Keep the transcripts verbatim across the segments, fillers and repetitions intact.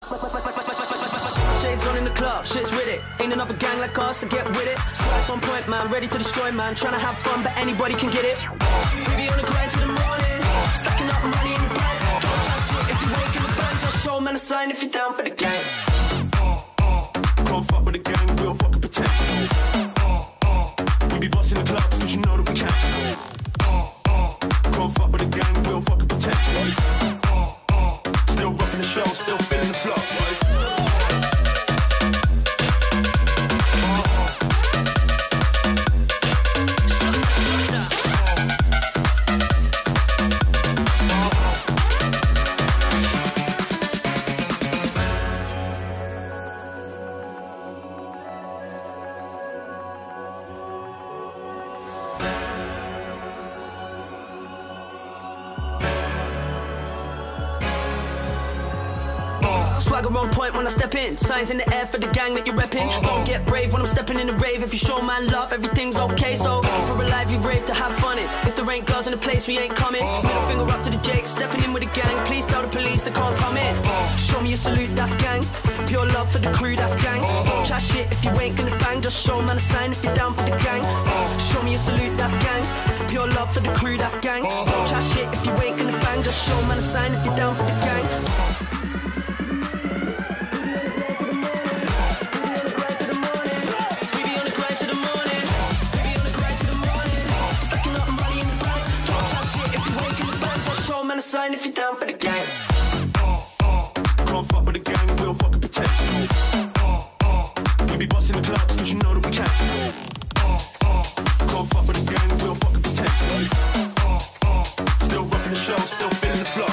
Shades on in the club, shit's with it. Ain't another gang like us, so get with it. Stripes on point, man, ready to destroy, man. Tryna have fun, but anybody can get it. We be on the grind till the morning, stacking up money in the bank. Don't try shit if you ain't in the band. Just show man a sign if you're down for the gang. Can't fuck with the gang, we don't fucking pretend. We be busting the clubs, cause you know that we can. Can't fuck with the gang, we don't fucking pretend. Still rocking the show, still feeling the flow. Swagger on point when I step in. Signs in the air for the gang that you're repping. Don't get brave when I'm stepping in the rave. If you show man love, everything's okay. So for a lively rave to have fun in. If there ain't girls in the place, we ain't coming. Middle finger up to the Jake, stepping in with the gang. Please tell the police they can't come in. Show me a salute, that's gang. Pure love for the crew, that's gang. Don't chat shit if you ain't gonna bang. Just show man a sign if you're down for the gang. Show me a salute, that's gang. Pure love for the crew, that's gang. Don't chat shit if you ain't gonna bang. Just show man a sign if you're down for the gang. A sign if you're down for the gang. Can't fuck with the gang, we don't fucking pretend. We be busting the clubs, cause you know that we can. Can't fuck with the gang, we don't fucking pretend. Still rocking the show, still feeling the flow.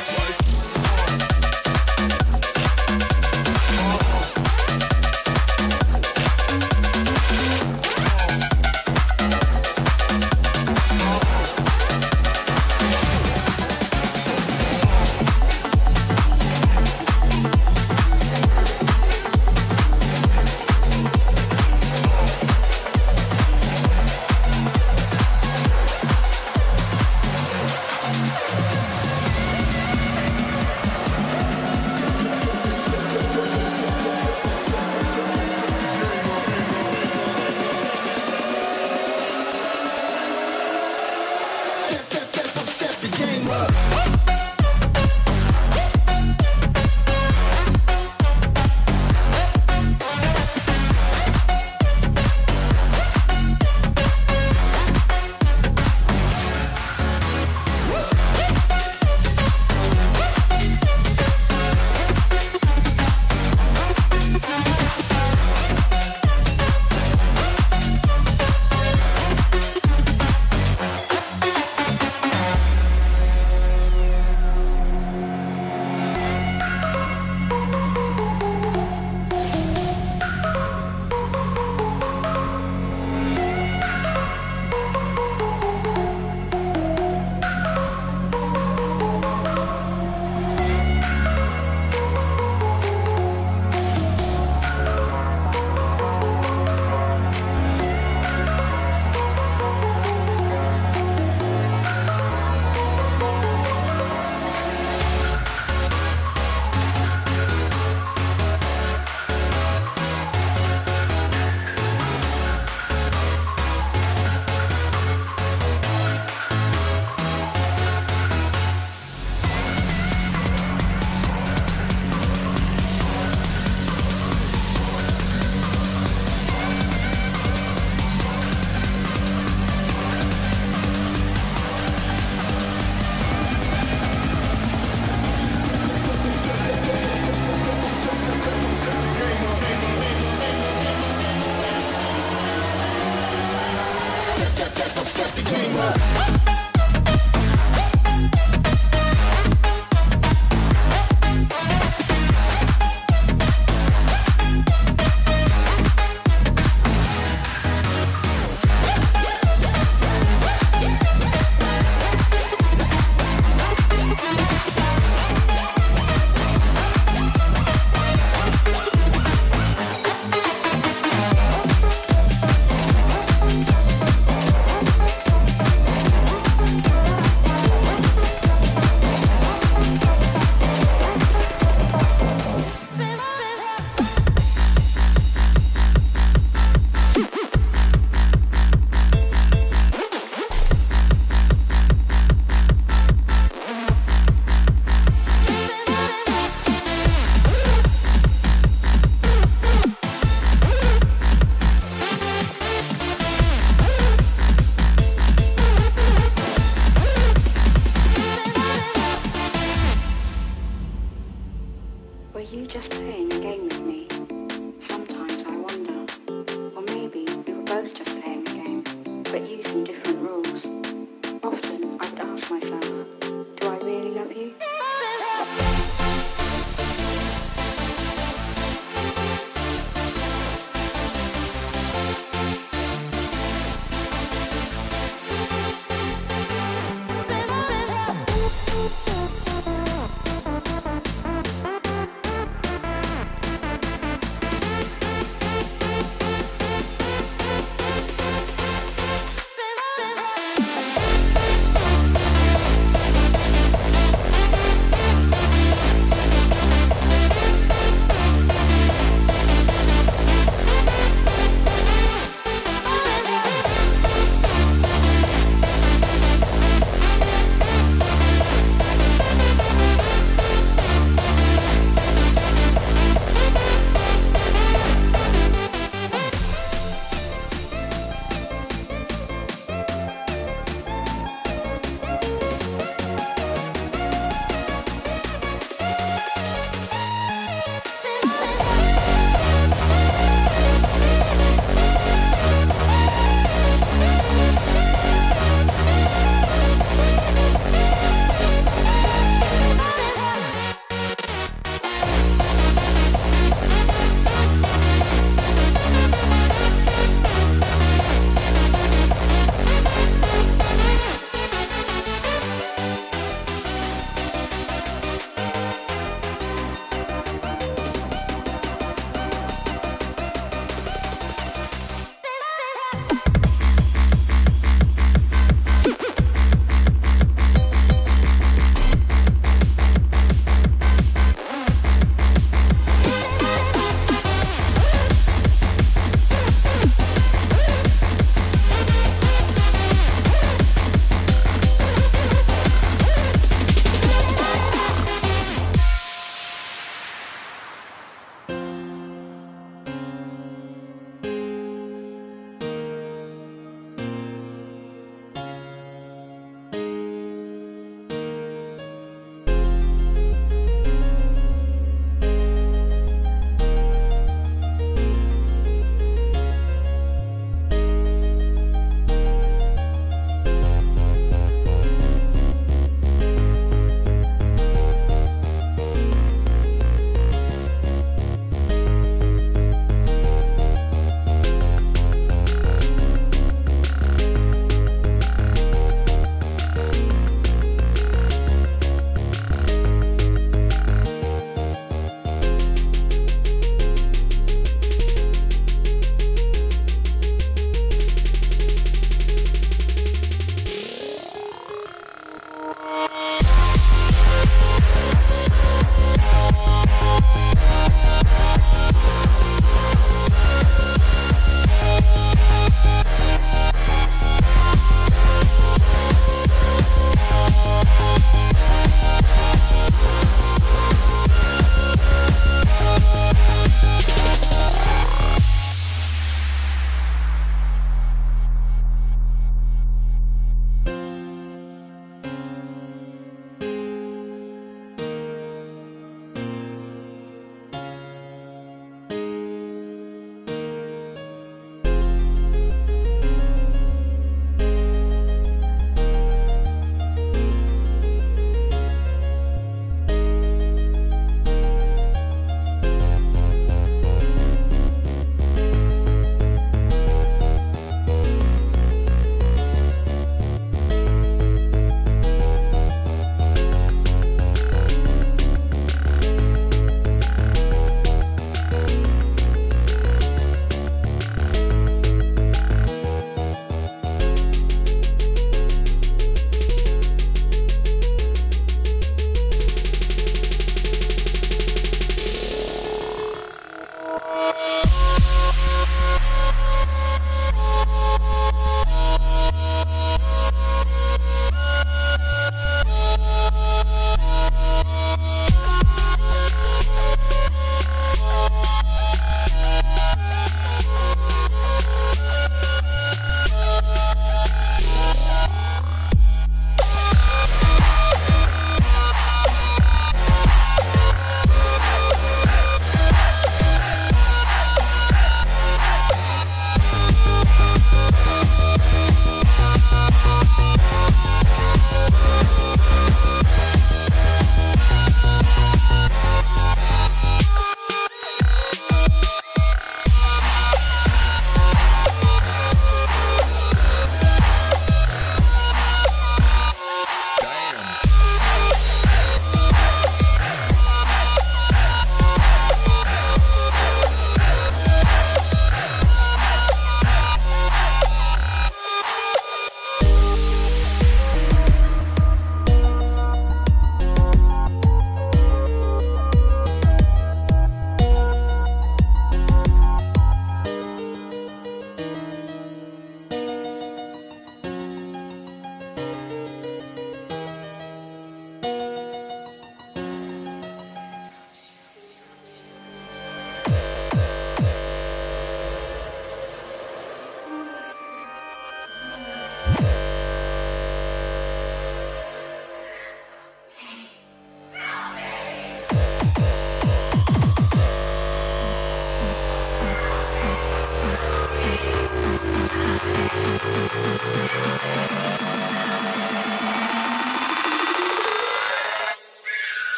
you just playing a game with me? Sometimes I wonder. Or maybe we were both just playing a game, but using different rules. Often I would ask myself, do I really love you?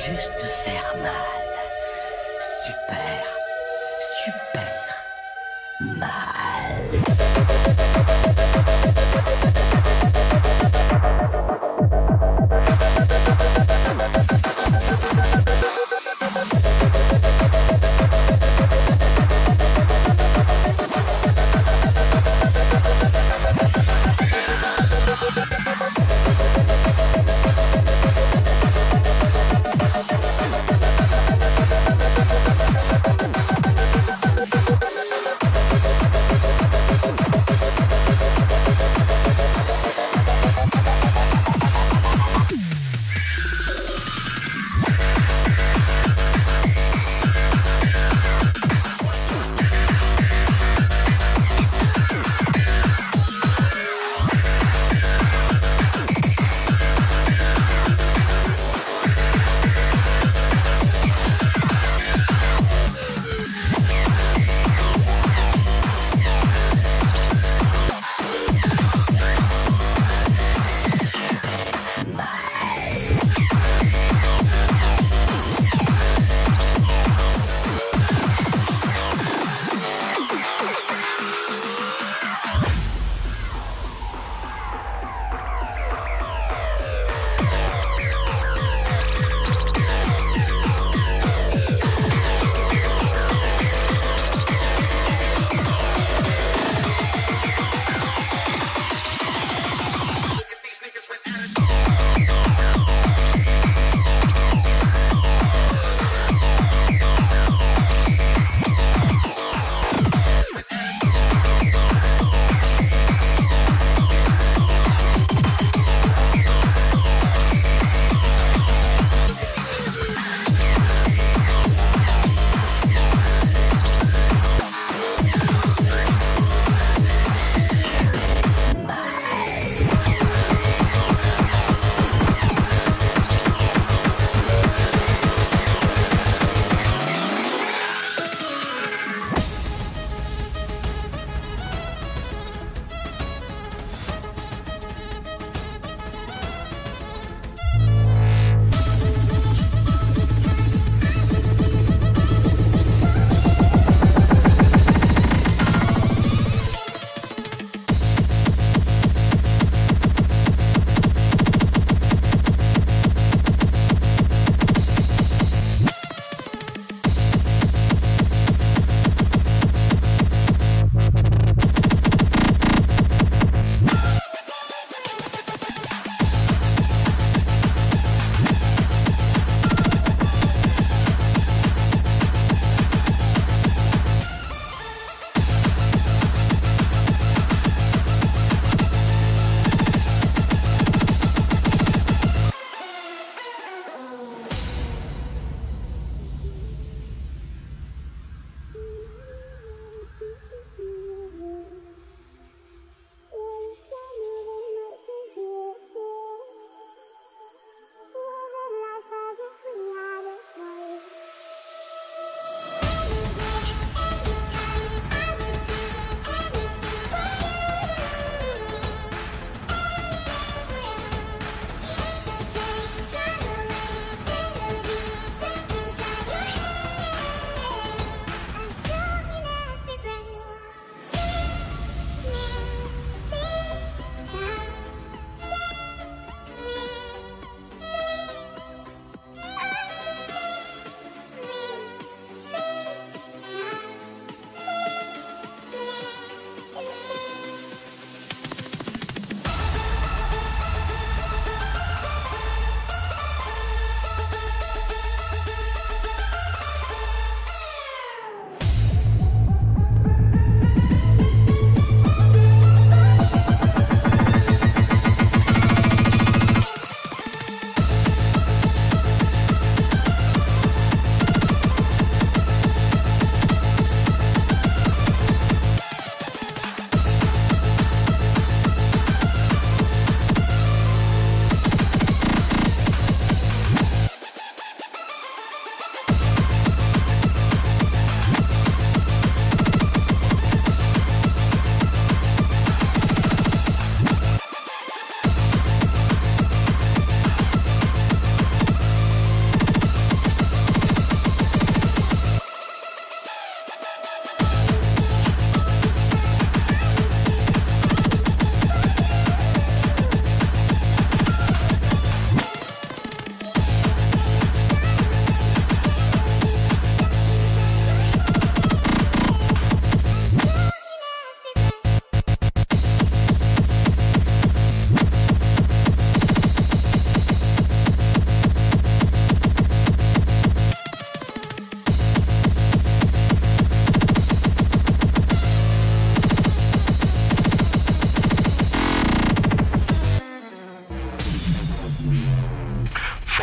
juste te faire mal. Super, super mal.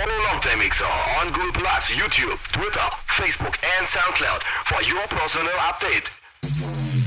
Follow Long Time Mixer on Google Plus, YouTube, Twitter, Facebook and SoundCloud for your personal update.